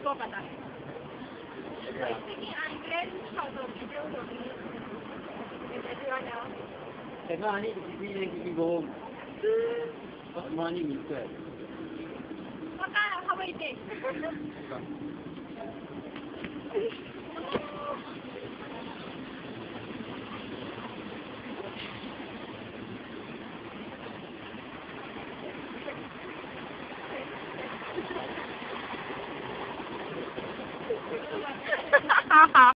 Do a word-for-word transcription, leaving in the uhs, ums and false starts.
psicòpata. Speaking English, how to video to me. Everyone else. Everyone need to be then you go home. What morning is that? What kind of how many days? Ha ha ha.